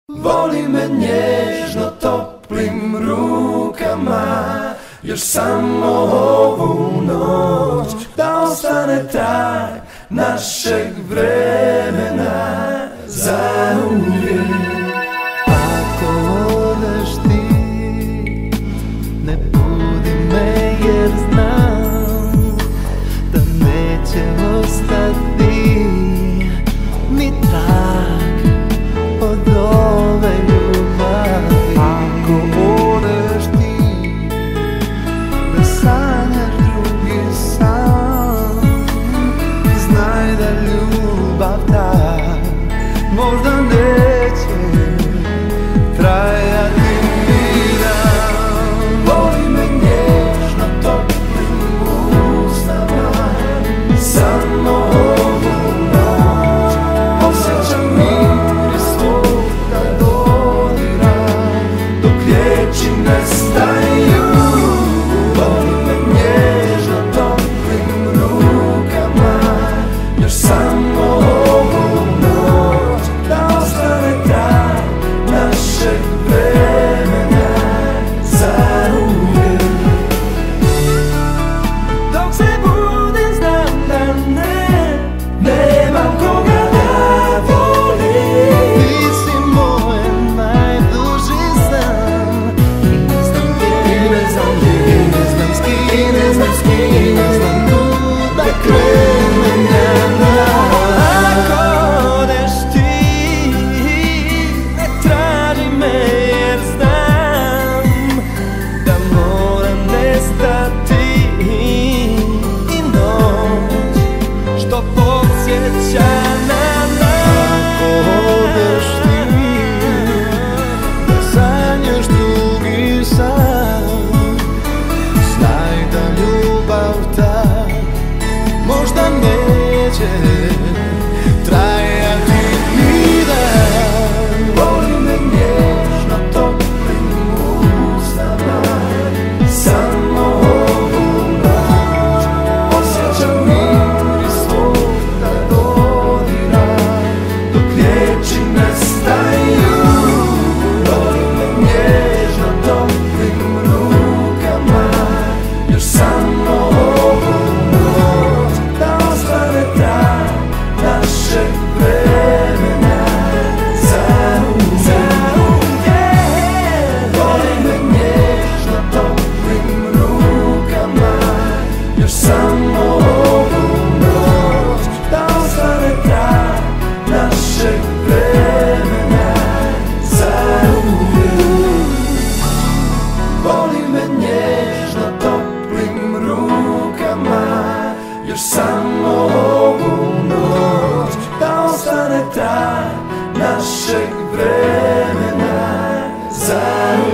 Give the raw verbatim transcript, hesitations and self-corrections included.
Voli me nježno toplim rukama, još samo ovu noć, da ostane trag našeg vremena zauvijek. Ako odeš ti, ne budi me jer znam da neće ostati ni trag od ove ljubavi. Ako odeš ti, da sanjaš drugi san, znaj da ljubav ta možda neće trajati ni dan. Voli me nježno toplim usnama, samo ovu noć, osjećam miris tvoga dodira, dok riječi nestaju. Voli me nježno toplim rukama, još samo ovu noć, da ostane trag našeg vremena zauvijek. Dok se budim znam da ne, nemam koga da volim. Ti si moj najduži san i ne znam gdje, i ne znam gdje, i ne znam s kim, i ne znam s kim, i ne znam kuda krenem ja na. Ako odeš ti, ne traži me jer znam da moram nestati i noć što podsjeća na nas. Ako odeš ti, da sanjaš drugi san, znaj da ljubav ta možda neće trajati ni dan. Voli me nježno toplim usnama, samo ovu noć, osjećam miris tvoga dodira, dok riječi nestaju. Voli me nježno toplim rukama, još samo ovu noć, da ostane trag našeg vremena zauvijek. Voli me nježno toplim rukama, još samo ovu noć, da ostane trag našeg vremena zauvijek. Voli me nježno toplim rukama, još samo ovu noć, da ostane trag našeg vremena zauvijek.